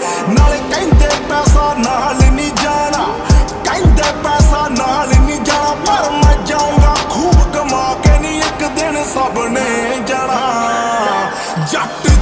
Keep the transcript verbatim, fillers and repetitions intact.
नाले कहंदे पैसा नाल नहीं जाना, कहंदे पैसा नाल नहीं जाना, पर मैं जाऊंगा खूब कमा के, नहीं एक दिन सब ने जाना। जट